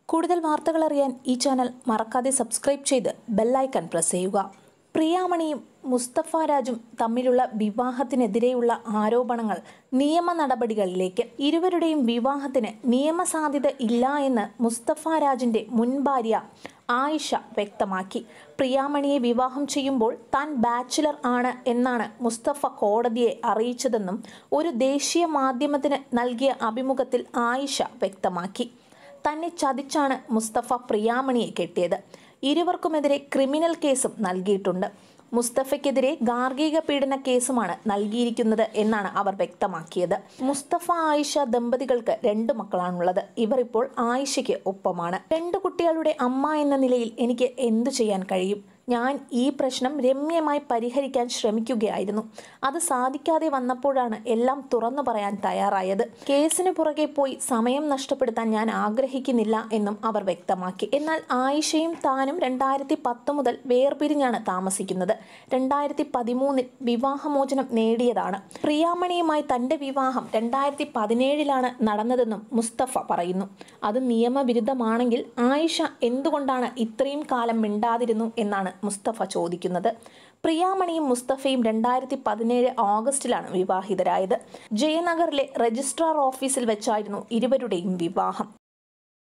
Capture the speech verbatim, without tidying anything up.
കൂടുതൽ വാർത്തകൾ അറിയാൻ ഈ ചാനൽ മറക്കാതെ സബ്സ്ക്രൈബ് ചെയ്ത് ബെൽ ഐക്കൺ പ്രസ് ചെയ്യുക. പ്രിയാമണിയും മുസ്തഫ രാജും തമ്മിലുള്ള വിവാഹത്തിനെതിരെയുള്ള ആരോപണങ്ങൾ നിയമ നടപടികളിലേക്ക്. ഇരുവരുടെയും വിവാഹത്തിന് നിയമസാധ്യത ഇല്ല എന്ന് മുസ്തഫ രാജിന്റെ മുൻ ഭാര്യ ആയിഷ വ്യക്തമാക്കി. പ്രിയാമണിയെ വിവാഹം ചെയ്യുമ്പോൾ താൻ ബാച്ചിലർ ആണ് എന്നാണ് മുസ്തഫ കോടതിയെ അറിയിച്ചതെന്നും ഒരു ദേശീയ മാധ്യമത്തിന് നൽകിയ അഭിമുഖത്തിൽ ആയിഷ വ്യക്തമാക്കി. തന്നെ ചതിച്ചാണ് മുസ്തഫ പ്രിയാമണിയെ കെട്ടിയത്. ഇരുവർക്കുമെതിരെ ക്രിമിനൽ കേസും നൽകിയിട്ടുണ്ട്. മുസ്തഫയ്ക്കെതിരെ ഗാർഹിക പീഡന കേസുമാണ് നൽകിയിരിക്കുന്നത് എന്നാണ് അവർ വ്യക്തമാക്കിയത്. മുസ്തഫ ആയിഷ ദമ്പതികൾക്ക് രണ്ട് മക്കളാണുള്ളത്. ഇവർ ഇപ്പോൾ ആയിഷയ്ക്ക് ഒപ്പമാണ്. രണ്ട് കുട്ടികളുടെ അമ്മ എന്ന നിലയിൽ എനിക്ക് എന്തു ചെയ്യാൻ കഴിയും? ഞാൻ ഈ പ്രശ്നം രമ്യമായി പരിഹരിക്കാൻ ശ്രമിക്കുകയായിരുന്നു. അത് സാധിക്കാതെ വന്നപ്പോഴാണ് എല്ലാം തുറന്നു പറയാൻ തയ്യാറായത്. കേസിന് പുറകെ പോയി സമയം നഷ്ടപ്പെടുത്താൻ ഞാൻ ആഗ്രഹിക്കുന്നില്ല എന്നും അവർ വ്യക്തമാക്കി. എന്നാൽ ആയിഷയും താനും രണ്ടായിരത്തി പത്ത് മുതൽ വേർപിരിഞ്ഞാണ് താമസിക്കുന്നത്. രണ്ടായിരത്തി പതിമൂന്നിൽ വിവാഹമോചനം നേടിയതാണ്. പ്രിയാമണിയുമായി തന്റെ വിവാഹം രണ്ടായിരത്തി പതിനേഴിലാണ് നടന്നതെന്നും മുസ്തഫ പറയുന്നു. അത് നിയമവിരുദ്ധമാണെങ്കിൽ ആയിഷ എന്തുകൊണ്ടാണ് ഇത്രയും കാലം മിണ്ടാതിരുന്നു എന്നാണ് മുസ്തഫ ചോദിക്കുന്നത്. പ്രിയാമണിയും മുസ്തഫയും രണ്ടായിരത്തി പതിനേഴ് ഓഗസ്റ്റിലാണ് വിവാഹിതരായത്. ജയനഗറിലെ രജിസ്ട്രാർ ഓഫീസിൽ വെച്ചായിരുന്നു ഇരുവരുടെയും വിവാഹം.